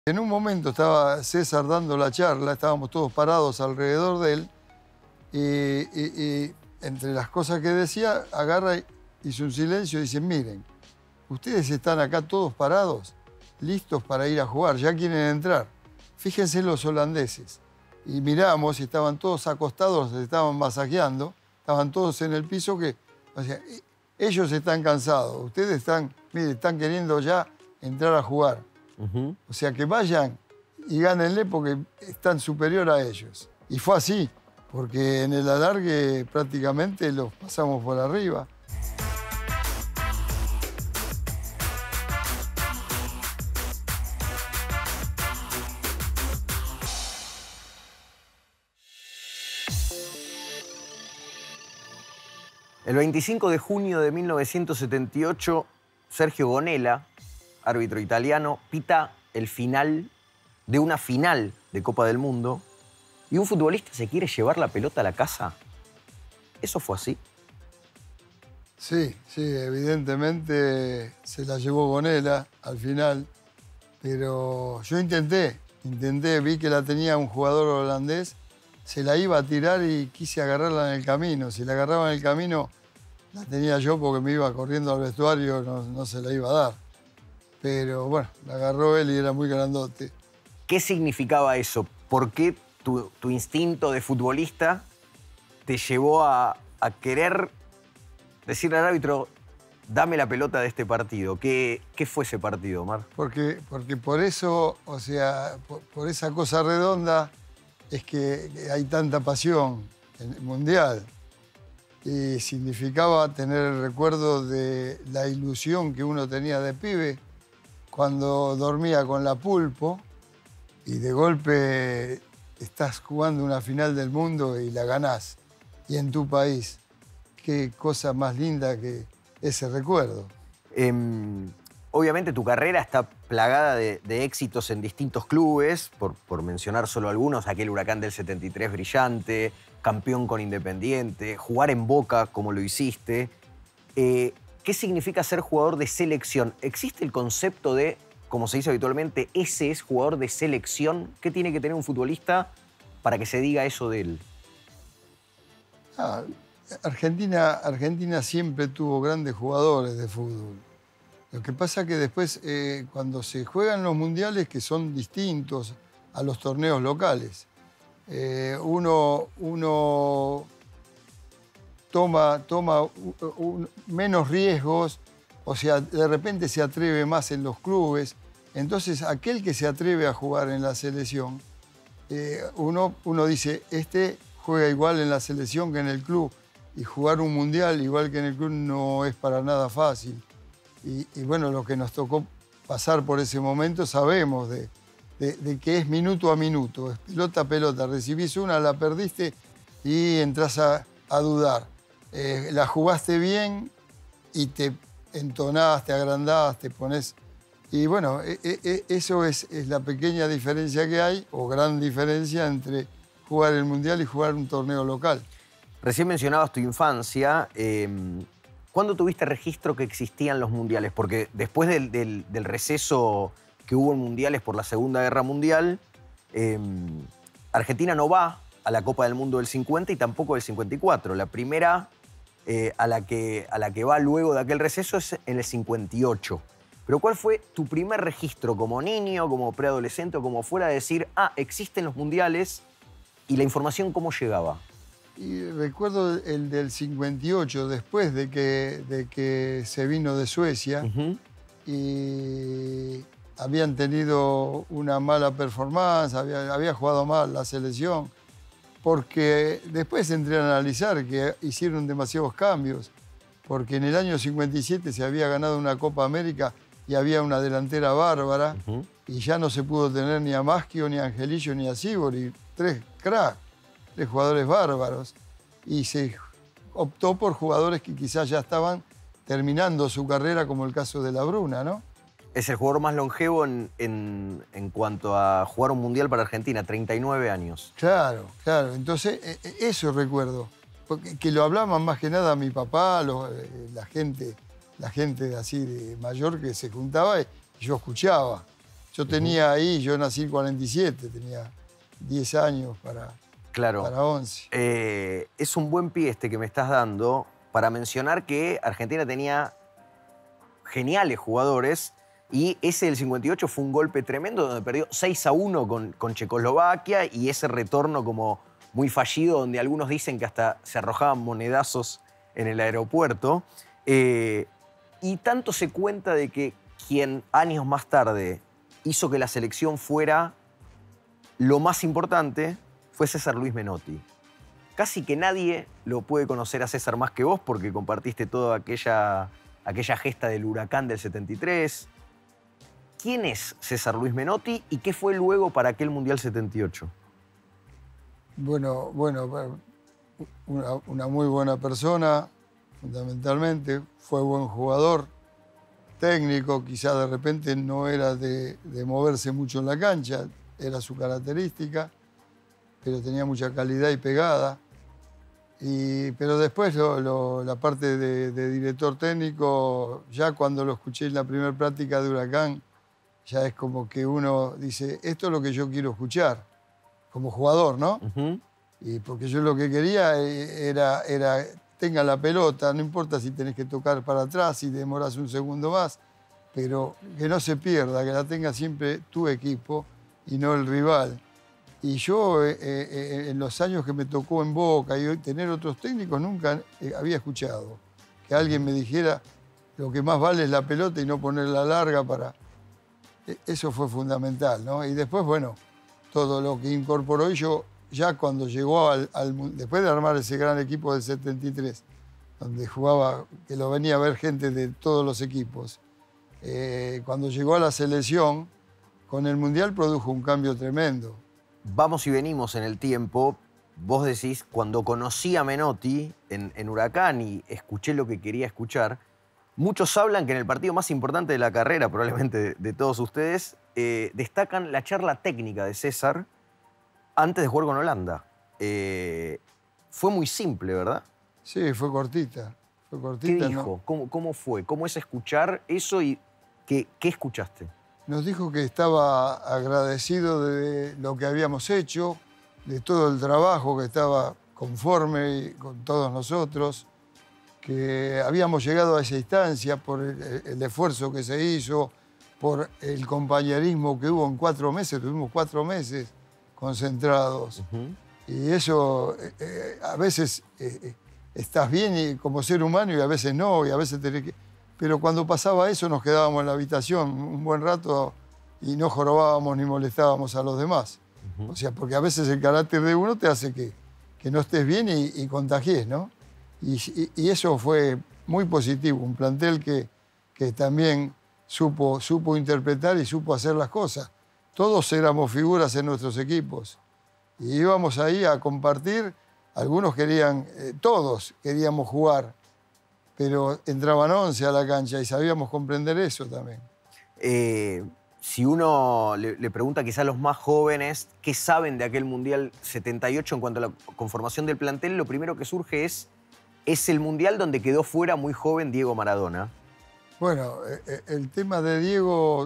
En un momento estaba César dando la charla, estábamos todos parados alrededor de él y entre las cosas que decía, agarra, hizo un silencio y dice, miren, ustedes están acá todos parados, listos para ir a jugar, ya quieren entrar. Fíjense los holandeses. Y miramos y estaban todos acostados, se estaban masajeando, estaban todos en el piso que, o sea, ellos están cansados, ustedes están, miren, están queriendo ya entrar a jugar. O sea, que vayan y gánenle porque están superior a ellos. Y fue así, porque en el alargue prácticamente los pasamos por arriba. El 25 de junio de 1978, Sergio Gonella, árbitro italiano, pita el final de una final de Copa del Mundo y un futbolista se quiere llevar la pelota a la casa. ¿Eso fue así? Sí, evidentemente se la llevó Gonella al final, pero yo intenté, vi que la tenía un jugador holandés, se la iba a tirar y quise agarrarla en el camino. Si la agarraba en el camino, la tenía yo porque me iba corriendo al vestuario, no se la iba a dar. Pero bueno, la agarró él y era muy grandote. ¿Qué significaba eso? ¿Por qué tu instinto de futbolista te llevó a querer decirle al árbitro, dame la pelota de este partido? ¿Qué fue ese partido, Omar? Porque por eso, o sea, por esa cosa redonda es que hay tanta pasión en el Mundial. Y significaba tener el recuerdo de la ilusión que uno tenía de pibe cuando dormía con la Pulpo y de golpe estás jugando una final del mundo y la ganás. Y en tu país, qué cosa más linda que ese recuerdo. Obviamente tu carrera está plagada de éxitos en distintos clubes, por mencionar solo algunos, aquel Huracán del 73 brillante, campeón con Independiente, jugar en Boca como lo hiciste. ¿Qué significa ser jugador de selección? ¿Existe el concepto de, como se dice habitualmente, ese es jugador de selección? ¿Qué tiene que tener un futbolista para que se diga eso de él? Argentina siempre tuvo grandes jugadores de fútbol. Lo que pasa es que después, cuando se juegan los mundiales, que son distintos a los torneos locales, uno toma menos riesgos, o sea, de repente se atreve más en los clubes. Entonces, aquel que se atreve a jugar en la selección, uno dice, este juega igual en la selección que en el club, y jugar un mundial igual que en el club no es para nada fácil. Y bueno, lo que nos tocó pasar por ese momento, sabemos de que es minuto a minuto, es pelota a pelota. Recibís una, la perdiste y entras a dudar. La jugaste bien y te entonás, te agrandás, te pones... Y bueno, eso es la pequeña diferencia que hay, o gran diferencia entre jugar el Mundial y jugar un torneo local. Recién mencionabas tu infancia. ¿Cuándo tuviste registro que existían los mundiales? Porque después del receso que hubo en mundiales por la Segunda Guerra Mundial, Argentina no va a la Copa del Mundo del 50 y tampoco del 54. La primera a la que va luego de aquel receso es en el 58. Pero ¿cuál fue tu primer registro como niño, como preadolescente o como fuera de decir, existen los mundiales y la información cómo llegaba? Y recuerdo el del 58, después de que se vino de Suecia, y habían tenido una mala performance, había jugado mal la selección, porque después entré a analizar que hicieron demasiados cambios, porque en el año 57 se había ganado una Copa América y había una delantera bárbara, y ya no se pudo tener ni a Maschio, ni a Angelillo, ni a Sívori, tres cracks. De jugadores bárbaros, y se optó por jugadores que quizás ya estaban terminando su carrera, como el caso de La Bruna, ¿no? Es el jugador más longevo en cuanto a jugar un mundial para Argentina, 39 años. Claro. Entonces, eso recuerdo. Porque, que lo hablaban más que nada mi papá, la gente así de mayor que se juntaba y yo escuchaba. Yo tenía ahí, yo nací en 47, tenía 10 años para Claro. 11. Es un buen pie este que me estás dando para mencionar que Argentina tenía geniales jugadores y ese del 58 fue un golpe tremendo donde perdió 6-1 con Checoslovaquia y ese retorno como muy fallido donde algunos dicen que hasta se arrojaban monedazos en el aeropuerto. Y tanto se cuenta de que quien años más tarde hizo que la selección fuera lo más importante fue César Luis Menotti. Casi que nadie lo puede conocer a César más que vos porque compartiste toda aquella gesta del huracán del 73. ¿Quién es César Luis Menotti y qué fue luego para aquel Mundial 78? Bueno, una muy buena persona, fundamentalmente. Fue buen jugador, técnico, quizás de repente no era de moverse mucho en la cancha, era su característica, pero tenía mucha calidad y pegada. Pero después la parte de director técnico, ya cuando lo escuché en la primera práctica de Huracán, ya es como que uno dice, esto es lo que yo quiero escuchar, como jugador, ¿no? Y porque yo lo que quería era tenga la pelota, no importa si tenés que tocar para atrás, si demoras un segundo más, pero que no se pierda, que la tenga siempre tu equipo y no el rival. Y yo, en los años que me tocó en Boca y tener otros técnicos, nunca había escuchado que alguien me dijera lo que más vale es la pelota y no ponerla larga para... Eso fue fundamental, ¿no? Y después, bueno, todo lo que incorporó yo, ya cuando llegó después de armar ese gran equipo del 73, donde jugaba, que lo venía a ver gente de todos los equipos, cuando llegó a la selección, con el Mundial produjo un cambio tremendo. Vamos y venimos en el tiempo. Vos decís, cuando conocí a Menotti en Huracán y escuché lo que quería escuchar, muchos hablan que en el partido más importante de la carrera, probablemente de todos ustedes, destacan la charla técnica de César antes de jugar con Holanda. Fue muy simple, ¿verdad? Sí, fue cortita. ¿Qué dijo? ¿No? ¿Cómo fue? ¿Cómo es escuchar eso y qué escuchaste? Nos dijo que estaba agradecido de lo que habíamos hecho, de todo el trabajo, que estaba conforme con todos nosotros, que habíamos llegado a esa instancia por el esfuerzo que se hizo, por el compañerismo que hubo en 4 meses. Tuvimos 4 meses concentrados. Y eso, a veces estás bien como ser humano y a veces no, y a veces tenés que... Pero cuando pasaba eso nos quedábamos en la habitación un buen rato y no jorobábamos ni molestábamos a los demás. O sea, porque a veces el carácter de uno te hace que no estés bien y contagies, ¿no? Y eso fue muy positivo, un plantel que también supo interpretar y supo hacer las cosas. Todos éramos figuras en nuestros equipos y íbamos ahí a compartir. Algunos querían, todos queríamos jugar, pero entraban 11 a la cancha y sabíamos comprender eso también. Si uno le pregunta quizá a los más jóvenes qué saben de aquel Mundial 78 en cuanto a la conformación del plantel, lo primero que surge es el Mundial donde quedó fuera muy joven Diego Maradona. Bueno, el tema de Diego,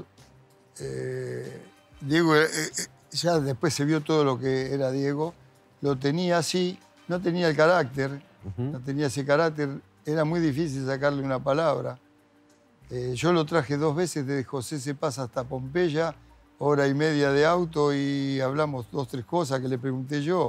ya después se vio todo lo que era Diego, lo tenía así, no tenía el carácter, no tenía ese carácter. Era muy difícil sacarle una palabra. Yo lo traje 2 veces desde José Cepaz hasta Pompeya, 1h30 de auto y hablamos 2 o 3 cosas que le pregunté yo.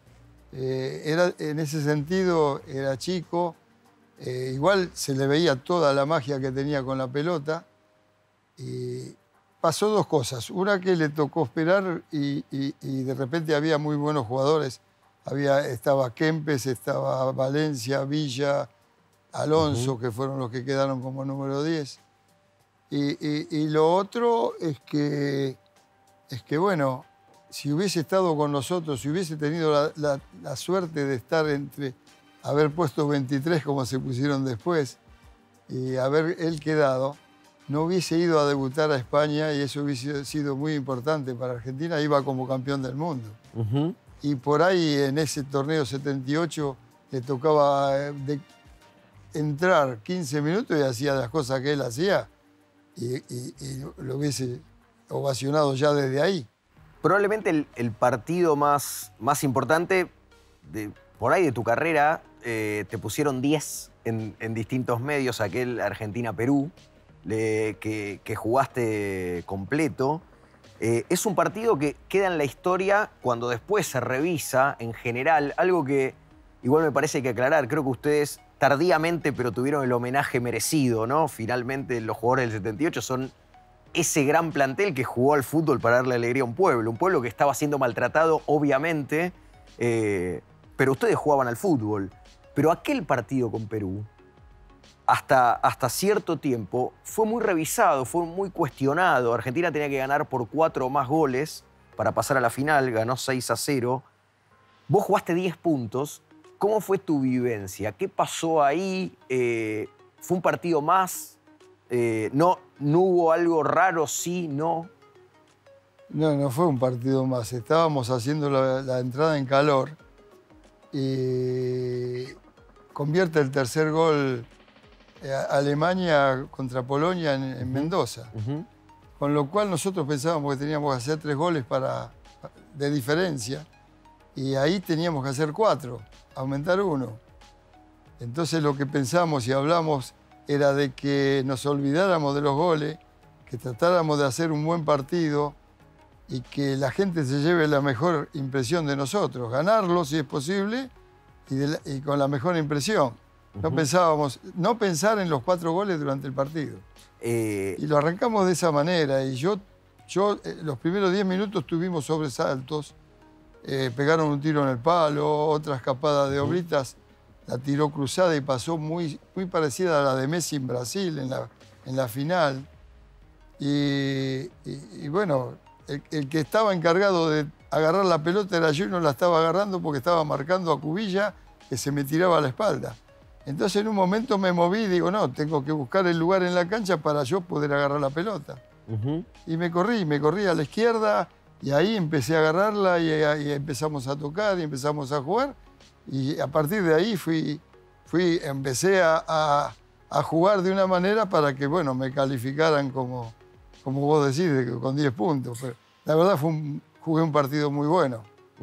En ese sentido era chico, igual se le veía toda la magia que tenía con la pelota. Y pasó 2 cosas. Una que le tocó esperar y de repente había muy buenos jugadores. Estaba Kempes, estaba Valencia, Villa, Alonso, que fueron los que quedaron como número 10. Y lo otro es que, bueno, si hubiese estado con nosotros, si hubiese tenido la suerte de estar haber puesto 23 como se pusieron después, y haber él quedado, no hubiese ido a debutar a España y eso hubiese sido muy importante para Argentina, iba como campeón del mundo. Y por ahí en ese torneo 78 le tocaba entrar 15 minutos y hacía las cosas que él hacía y lo hubiese ovacionados ya desde ahí. Probablemente el partido más importante por ahí de tu carrera, te pusieron 10 en distintos medios, aquel Argentina-Perú, que jugaste completo. Es un partido que queda en la historia cuando después se revisa en general, algo que igual me parece que aclarar. Creo que ustedes tardíamente, pero tuvieron el homenaje merecido, ¿no? Finalmente los jugadores del 78 son ese gran plantel que jugó al fútbol para darle alegría a un pueblo que estaba siendo maltratado, obviamente, pero ustedes jugaban al fútbol. Pero aquel partido con Perú, hasta cierto tiempo, fue muy revisado, fue muy cuestionado. Argentina tenía que ganar por 4 o más goles para pasar a la final, ganó 6-0. Vos jugaste 10 puntos. ¿Cómo fue tu vivencia? ¿Qué pasó ahí? ¿Fue un partido más? ¿No hubo algo raro? ¿Sí? ¿No? No fue un partido más. Estábamos haciendo la entrada en calor y convierte el tercer gol Alemania contra Polonia en Mendoza. Con lo cual nosotros pensábamos que teníamos que hacer 3 goles de diferencia y ahí teníamos que hacer 4, aumentar 1. Entonces lo que pensamos y hablamos era de que nos olvidáramos de los goles, que tratáramos de hacer un buen partido y que la gente se lleve la mejor impresión de nosotros, ganarlo si es posible y con la mejor impresión. No pensar en los 4 goles durante el partido. Y lo arrancamos de esa manera. Y yo los primeros 10 minutos tuvimos sobresaltos. Pegaron un tiro en el palo, otra escapada de Oblitas la tiró cruzada y pasó muy parecida a la de Messi en Brasil en la final. Y bueno, el que estaba encargado de agarrar la pelota era yo y no la estaba agarrando porque estaba marcando a Cubilla, que se me tiraba a la espalda. Entonces en un momento me moví y digo, no, tengo que buscar el lugar en la cancha para yo poder agarrar la pelota. Y me corrí a la izquierda y ahí empecé a agarrarla y empezamos a tocar y empezamos a jugar. Y a partir de ahí empecé a jugar de una manera para que, bueno, me calificaran como vos decís, con 10 puntos. Pero la verdad jugué un partido muy bueno.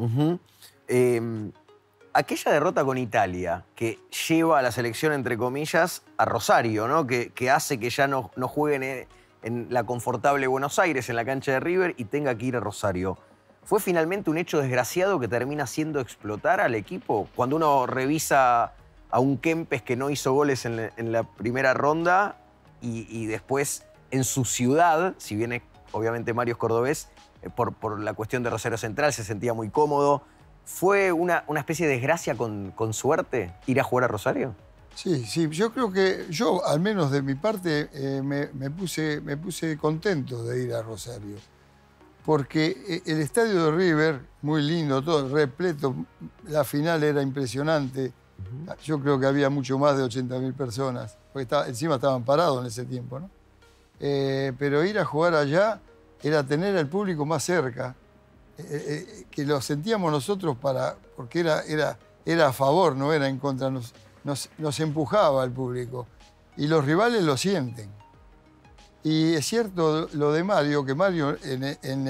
Aquella derrota con Italia que lleva a la selección, entre comillas, a Rosario, ¿no? Que hace que ya no jueguen en la confortable Buenos Aires, en la cancha de River, y tenga que ir a Rosario. ¿Fue finalmente un hecho desgraciado que termina haciendo explotar al equipo? Cuando uno revisa a un Kempes que no hizo goles en la primera ronda y después en su ciudad, si bien obviamente Mario es cordobés, por la cuestión de Rosario Central se sentía muy cómodo. ¿Fue una especie de desgracia con suerte ir a jugar a Rosario? Sí, yo creo que yo, al menos de mi parte, me puse contento de ir a Rosario. Porque el estadio de River, muy lindo, todo repleto, la final era impresionante. Yo creo que había mucho más de 80.000 personas, porque encima estaban parados en ese tiempo, ¿no? Pero ir a jugar allá era tener al público más cerca, que lo sentíamos nosotros porque era a favor, no era en contra, nos empujaba al público. Y los rivales lo sienten. Y es cierto lo de Mario, que Mario en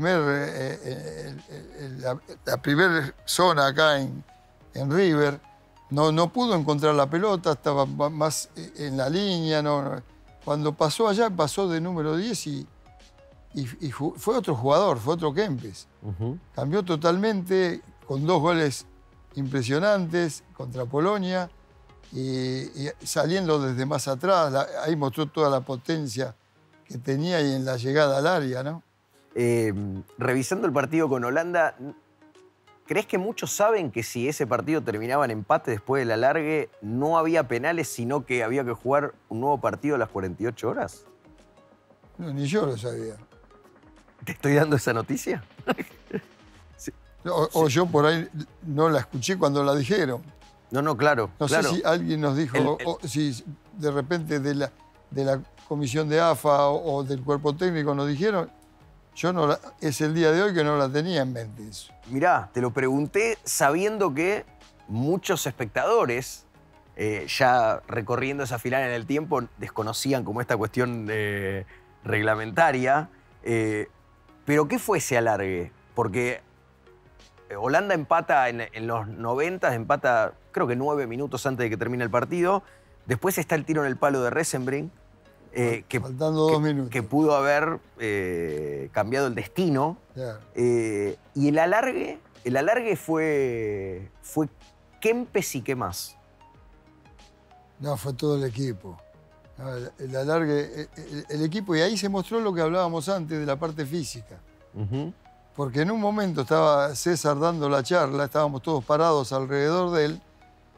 la primera zona acá en River no pudo encontrar la pelota, estaba más en la línea. Cuando pasó allá, pasó de número 10 y fue otro jugador, fue otro Kempes. Cambió totalmente, con 2 goles impresionantes contra Polonia y saliendo desde más atrás. Ahí mostró toda la potencia que tenía y en la llegada al área, ¿no? Revisando el partido con Holanda, ¿crees que muchos saben que si ese partido terminaba en empate después del alargue, no había penales, sino que había que jugar un nuevo partido a las 48 horas? No, ni yo lo sabía. ¿Te estoy dando esa noticia? Sí. O yo por ahí no la escuché cuando la dijeron. No, claro. No sé si alguien nos dijo, o si de repente de la comisión de AFA o del cuerpo técnico nos dijeron. Yo es el día de hoy que no la tenía en mente eso. Mirá, te lo pregunté sabiendo que muchos espectadores, ya recorriendo esa final en el tiempo, desconocían como esta cuestión reglamentaria. Pero ¿qué fue ese alargue? Porque Holanda empata en los 90, empata creo que 9 minutos antes de que termine el partido. Después está el tiro en el palo de Resenbrink, Faltando 2 minutos. que pudo haber cambiado el destino. Claro. Y el alargue fue Kempes y qué más. No, fue todo el equipo. No, el alargue, el equipo, y ahí se mostró lo que hablábamos antes de la parte física. Porque en un momento estaba César dando la charla, estábamos todos parados alrededor de él,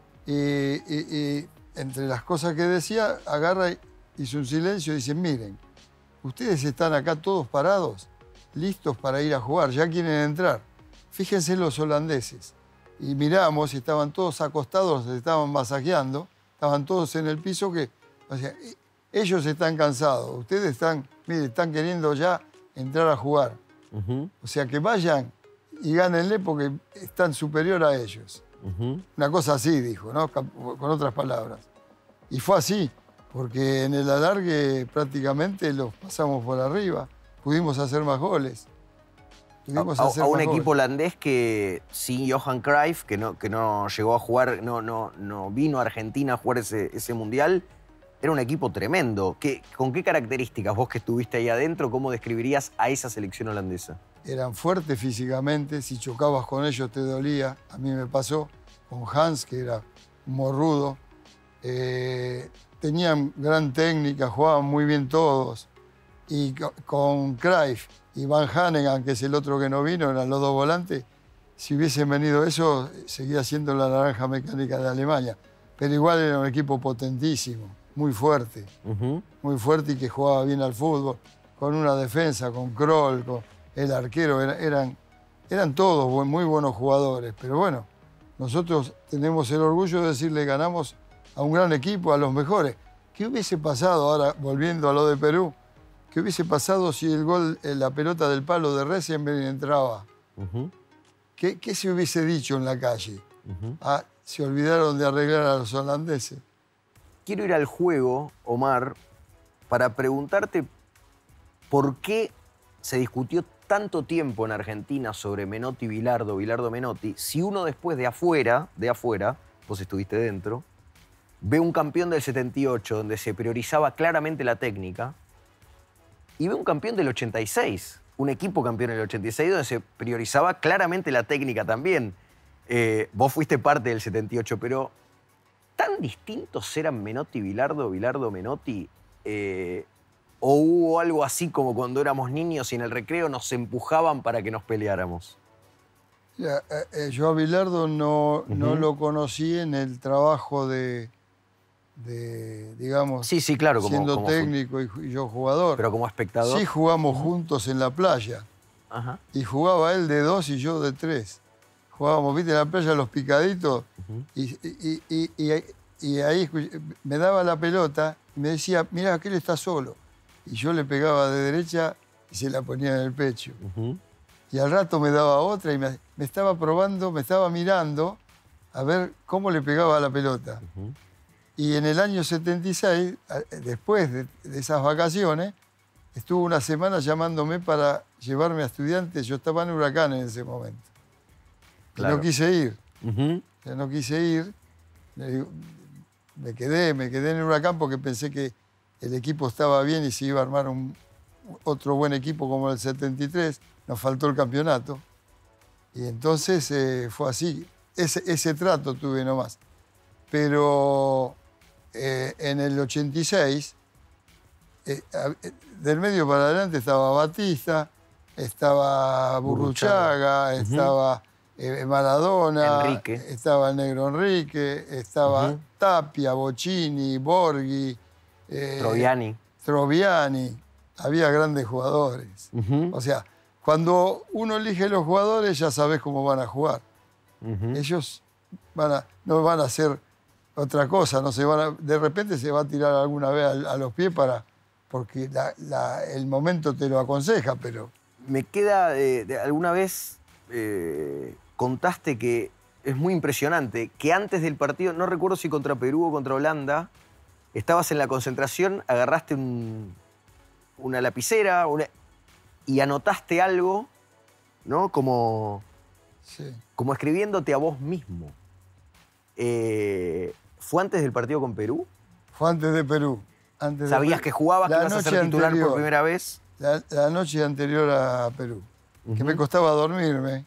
y entre las cosas que decía, agarra, hizo un silencio y dice, miren, ustedes están acá todos parados, listos para ir a jugar, ya quieren entrar. Fíjense los holandeses. Y miramos, y estaban todos acostados, se estaban masajeando, estaban todos en el piso que, o sea, ellos están cansados, ustedes están, mire, están queriendo ya entrar a jugar. O sea, que vayan y gánenle porque están superior a ellos. Una cosa así, dijo, ¿no? Con otras palabras. Y fue así, porque en el alargue prácticamente los pasamos por arriba. Pudimos hacer más goles. A un equipo holandés que sin Johan Cruyff, que no llegó a jugar, no vino a Argentina a jugar ese mundial, era un equipo tremendo. ¿Con qué características vos que estuviste ahí adentro, cómo describirías a esa selección holandesa? Eran fuertes físicamente, si chocabas con ellos te dolía. A mí me pasó con Hans, que era un morrudo. Tenían gran técnica, jugaban muy bien todos. Y con Cruyff y Van Hanegem, que es el otro que no vino, eran los dos volantes. Si hubiesen venido eso, seguía siendo la naranja mecánica de Alemania. Pero igual era un equipo potentísimo, muy fuerte. Muy fuerte y que jugaba bien al fútbol. Con una defensa, con Kroll, con el arquero. Eran todos muy buenos jugadores. Pero bueno, nosotros tenemos el orgullo de decirle ganamos a un gran equipo, a los mejores. ¿Qué hubiese pasado ahora, volviendo a lo de Perú? ¿Qué hubiese pasado si el gol, la pelota del palo de Resenbrink entraba? ¿Qué se hubiese dicho en la calle? Se olvidaron de arreglar a los holandeses. Quiero ir al juego, Omar, para preguntarte por qué se discutió tanto tiempo en Argentina sobre Menotti, Bilardo, Menotti, si uno después de afuera, vos estuviste dentro, ve un campeón del 78 donde se priorizaba claramente la técnica y ve un campeón del 86, un equipo campeón del 86 donde se priorizaba claramente la técnica también. Vos fuiste parte del 78, pero ¿tan distintos eran Menotti, Bilardo, Menotti? ¿O hubo algo así como cuando éramos niños y en el recreo nos empujaban para que nos peleáramos? Yo a Bilardo no lo conocí en el trabajo digamos, sí, claro, siendo como técnico y yo jugador. Pero como espectador. Sí jugamos juntos en la playa. Y jugaba él de 2 y yo de 3. Jugábamos, viste, en la playa los picaditos. Y ahí me daba la pelota y me decía, mirá, aquel está solo. Y yo le pegaba de derecha y se la ponía en el pecho. Y al rato me daba otra y me estaba probando, me estaba mirando a ver cómo le pegaba a la pelota. Y en el año 76, después de esas vacaciones, estuvo una semana llamándome para llevarme a Estudiantes. Yo estaba en Huracán en ese momento. Claro. Y no quise ir. No quise ir. Me quedé en Huracán porque pensé que el equipo estaba bien y se iba a armar otro buen equipo como el 73. Nos faltó el campeonato. Y entonces fue así. Ese trato tuve nomás. Pero en el 86, del medio para adelante estaba Batista, estaba Burruchaga, estaba Maradona, Enrique. Estaba el negro Enrique, estaba Tapia, Bocchini, Borghi, Troviani. Había grandes jugadores. O sea, cuando uno elige los jugadores ya sabes cómo van a jugar. Ellos no van a hacer otra cosa, de repente se va a tirar alguna vez a los pies porque el momento te lo aconseja, pero... Me queda, alguna vez contaste que es muy impresionante, que antes del partido, no recuerdo si contra Perú o contra Holanda, estabas en la concentración, agarraste una lapicera y anotaste algo, ¿no? Sí. Como escribiéndote a vos mismo. ¿Fue antes del partido con Perú? Fue antes de Perú. ¿Sabías que jugabas, que ibas a ser titular por primera vez? La noche anterior a Perú. Que me costaba dormirme.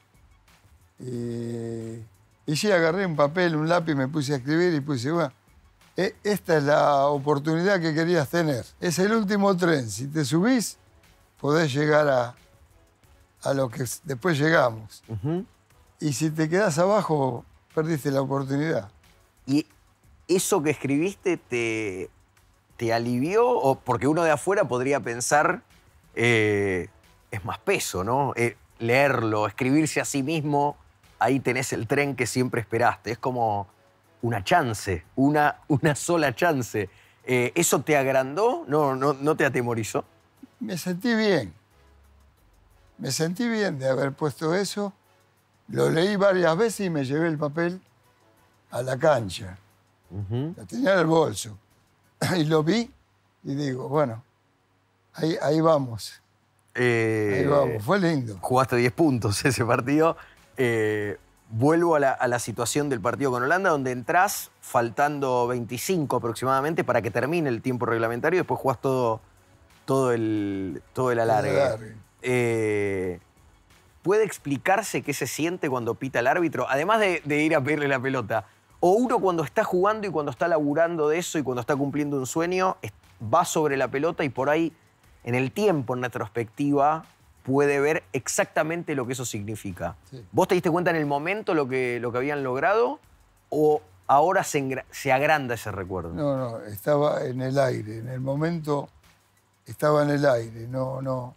Y sí, agarré un papel, un lápiz, me puse a escribir y puse, bueno, esta es la oportunidad que querías tener. Es el último tren. Si te subís, podés llegar a lo que después llegamos. Y si te quedás abajo, perdiste la oportunidad. ¿Y eso que escribiste te alivió? O porque uno de afuera podría pensar, es más peso, ¿no? Leerlo, escribirse a sí mismo, ahí tenés el tren que siempre esperaste. Es como una chance, una sola chance. ¿Eso te agrandó? ¿No te atemorizó? Me sentí bien. Me sentí bien de haber puesto eso. Lo leí varias veces y me llevé el papel a la cancha. Lo tenía en el bolso. Y lo vi y digo, bueno, ahí vamos. Ahí vamos. Fue lindo. Jugaste 10 puntos ese partido. Vuelvo a la situación del partido con Holanda, donde entrás faltando 25 aproximadamente para que termine el tiempo reglamentario y después jugás todo el alargue. ¿Puede explicarse qué se siente cuando pita el árbitro? Además de ir a pedirle la pelota. O uno cuando está jugando y cuando está laburando de eso y cuando está cumpliendo un sueño, va sobre la pelota y por ahí, en el tiempo, en retrospectiva, puede ver exactamente lo que eso significa. Sí. ¿Vos te diste cuenta en el momento lo que habían logrado o ahora se agranda ese recuerdo? No, estaba en el aire. En el momento estaba en el aire. No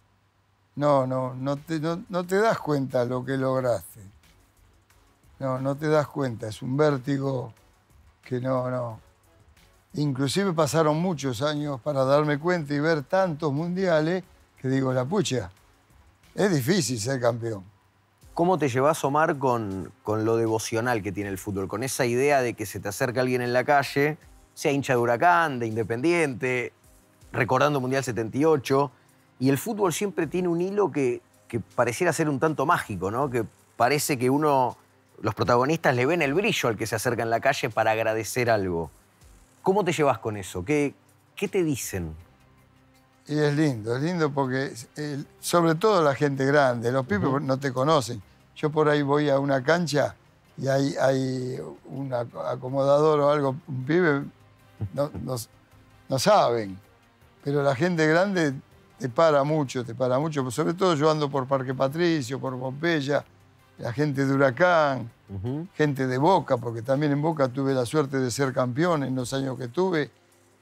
te das cuenta lo que lograste. No te das cuenta. Es un vértigo que no. Inclusive pasaron muchos años para darme cuenta y ver tantos mundiales que digo, la pucha, es difícil ser campeón. ¿Cómo te llevas, Omar, con lo devocional que tiene el fútbol? Con esa idea de que se te acerca alguien en la calle, sea hincha de Huracán, de Independiente, recordando Mundial 78, y el fútbol siempre tiene un hilo que pareciera ser un tanto mágico, ¿no? Que parece que los protagonistas le ven el brillo al que se acerca en la calle para agradecer algo. ¿Cómo te llevas con eso? ¿Qué te dicen? Y es lindo porque sobre todo la gente grande, los pibes no te conocen. Yo por ahí voy a una cancha y hay un acomodador o algo, un pibe, no saben. Pero la gente grande te para mucho, sobre todo yo ando por Parque Patricio, por Pompeya, la gente de Huracán, gente de Boca, porque también en Boca tuve la suerte de ser campeón en los años que tuve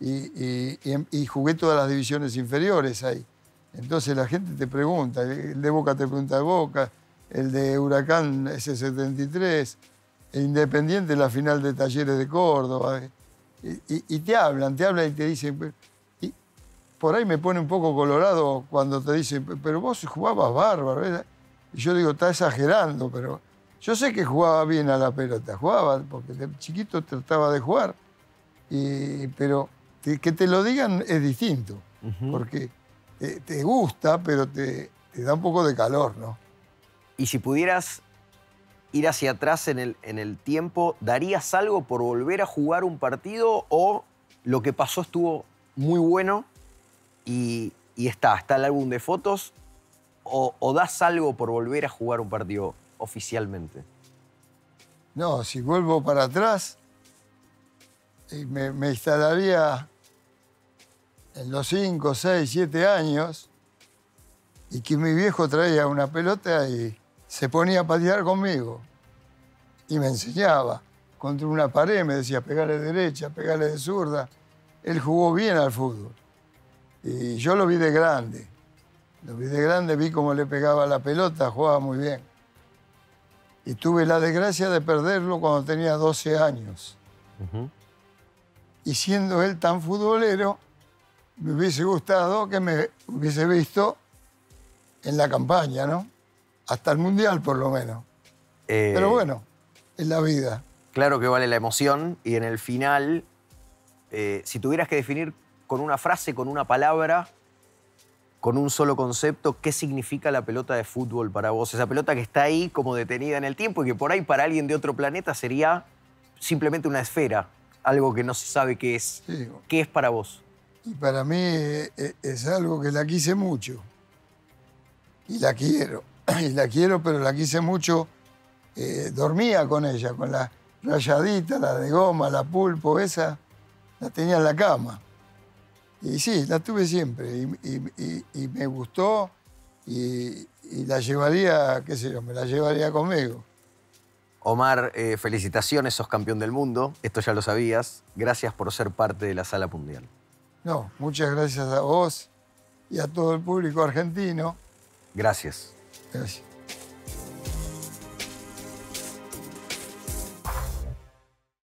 y jugué todas las divisiones inferiores ahí. Entonces la gente te pregunta, el de Boca te pregunta de Boca, el de Huracán es el 73, el Independiente la final de Talleres de Córdoba. Y te hablan y te dicen... Y por ahí me pone un poco colorado cuando te dicen, pero vos jugabas bárbaro, ¿verdad? Y yo digo, está exagerando, pero yo sé que jugaba bien a la pelota, jugaba, porque de chiquito trataba de jugar, pero que te lo digan es distinto, porque te gusta, pero te da un poco de calor, ¿no? Y si pudieras ir hacia atrás en el tiempo, ¿darías algo por volver a jugar un partido o lo que pasó estuvo muy bueno y está el álbum de fotos? ¿O das algo por volver a jugar un partido oficialmente? No, si vuelvo para atrás, me instalaría en los 5, 6, 7 años y que mi viejo traía una pelota y se ponía a patear conmigo. Y me enseñaba. Contra una pared me decía, pegale de derecha, pegale de zurda. Él jugó bien al fútbol. Y yo lo vi de grande. Vi cómo le pegaba la pelota, jugaba muy bien. Y tuve la desgracia de perderlo cuando tenía 12 años. Y siendo él tan futbolero, me hubiese gustado que me hubiese visto en la campaña, ¿no? Hasta el Mundial, por lo menos. Pero bueno, es la vida. Claro que vale la emoción. Y en el final, si tuvieras que definir con una frase, con una palabra, con un solo concepto, ¿qué significa la pelota de fútbol para vos? Esa pelota que está ahí como detenida en el tiempo y que por ahí para alguien de otro planeta sería simplemente una esfera, algo que no se sabe qué es. Sí. ¿Qué es para vos? Y para mí es algo que la quise mucho. Y la quiero. Y la quiero, pero la quise mucho. Dormía con ella, con la rayadita, la de goma, la pulpo, esa, la tenía en la cama. Y sí, la tuve siempre. Y me gustó y la llevaría, qué sé yo, me la llevaría conmigo. Omar, felicitaciones, sos campeón del mundo. Esto ya lo sabías. Gracias por ser parte de la Sala Mundial. No, muchas gracias a vos y a todo el público argentino. Gracias. Gracias.